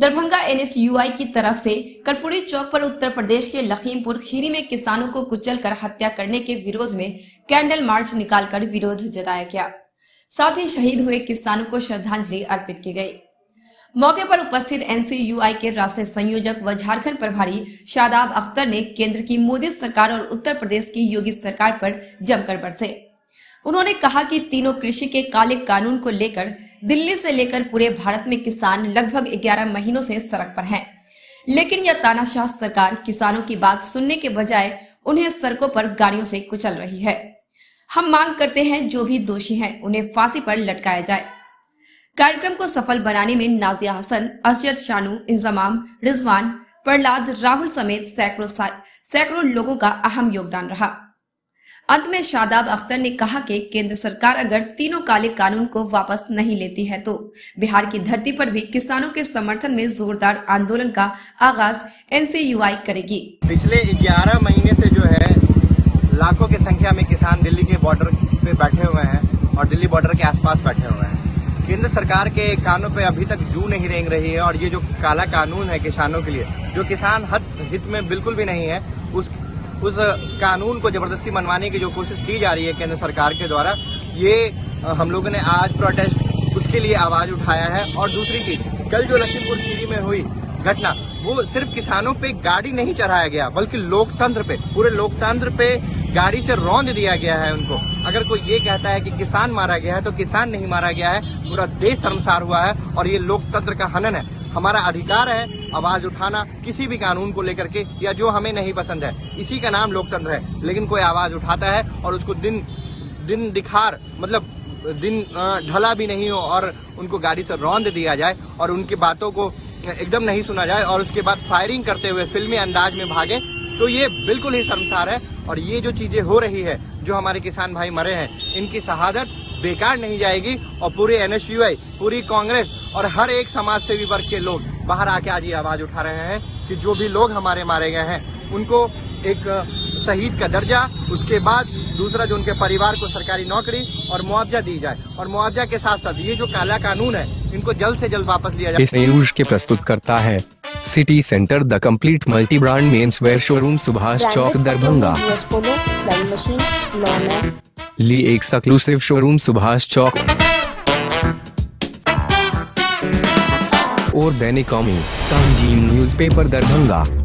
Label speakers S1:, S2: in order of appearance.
S1: Darbhanga NSUI की तरफ से कर्पूरी चौक पर उत्तर प्रदेश के लखीमपुर खीरी में किसानों को कुचलकर हत्या करने के विरोध में कैंडल मार्च निकालकर विरोध जताया गया। साथ ही शहीद हुए किसानों को श्रद्धांजलि अर्पित की गई। मौके पर उपस्थित एनएसयूआई के राष्ट्रीय संयोजक व झारखंड प्रभारी शादाब अख्तर ने केंद्र की मोदी सरकार और उत्तर प्रदेश की योगी सरकार पर जमकर बरसे। उन्होंने कहा कि तीनों कृषि के काले कानून को लेकर दिल्ली से लेकर पूरे भारत में किसान लगभग 11 महीनों से सड़क पर हैं, लेकिन यह तानाशाह सरकार किसानों की बात सुनने के बजाय उन्हें सड़कों पर गाड़ियों से कुचल रही है। हम मांग करते हैं जो भी दोषी हैं उन्हें फांसी पर लटकाया जाए। कार्यक्रम को सफल बनाने में नाजिया हसन, असजद शानू, इंजमाम, रिजवान, प्रहलाद, राहुल समेत सैकड़ों लोगों का अहम योगदान रहा। अंत में शादाब अख्तर ने कहा कि केंद्र सरकार अगर तीनों काले कानून को वापस नहीं लेती है तो बिहार की धरती पर भी किसानों के समर्थन में जोरदार आंदोलन का आगाज एनएसयूआई करेगी।
S2: पिछले 11 महीने से जो है लाखों की संख्या में किसान दिल्ली के बॉर्डर पे बैठे हुए हैं और दिल्ली बॉर्डर के आसपास बैठे हुए हैं। केंद्र सरकार के कानूनों पे अभी तक जू नहीं रेंग रही है और ये जो काला कानून है किसानों के लिए, जो किसान हित में बिल्कुल भी नहीं है, उस कानून को जबरदस्ती मनवाने की जो कोशिश की जा रही है केंद्र सरकार के द्वारा, ये हम लोगों ने आज प्रोटेस्ट उसके लिए आवाज उठाया है। और दूसरी चीज, कल जो लखीमपुर खीरी में हुई घटना, वो सिर्फ किसानों पे गाड़ी नहीं चढ़ाया गया बल्कि लोकतंत्र पे, पूरे लोकतंत्र पे गाड़ी से रौंद दिया गया है उनको। अगर कोई ये कहता है कि किसान मारा गया है तो किसान नहीं मारा गया है, पूरा देश शर्मसार हुआ है और ये लोकतंत्र का हनन है। हमारा अधिकार है आवाज उठाना किसी भी कानून को लेकर के, या जो हमें नहीं पसंद है, इसी का नाम लोकतंत्र है। लेकिन कोई आवाज उठाता है और उसको दिन दिखार मतलब दिन ढला भी नहीं हो और उनको गाड़ी से रौंद दिया जाए और उनकी बातों को एकदम नहीं सुना जाए और उसके बाद फायरिंग करते हुए फिल्मी अंदाज में भागे, तो ये बिल्कुल ही शर्मसार है। और ये जो चीजें हो रही है, जो हमारे किसान भाई मरे हैं, इनकी शहादत बेकार नहीं जाएगी। और पूरे एनएसयूआई, पूरी कांग्रेस और हर एक समाज सेवी वर्ग के लोग बाहर आके आज ये आवाज उठा रहे हैं कि जो भी लोग हमारे मारे गए हैं उनको एक शहीद का दर्जा, उसके बाद दूसरा जो उनके परिवार को सरकारी नौकरी और मुआवजा दी जाए। और मुआवजा के साथ साथ ये जो काला कानून है, इनको जल्द से जल्द वापस लिया जाए।
S3: इस न्यूज के प्रस्तुत करता है city centre the complete multi brand men's wear showroom, Subhash Chowk, Darbhanga. Lee exclusive showroom, Subhash Chowk और दैनिक कौमी तंजीम न्यूज़पेपर, दरभंगा।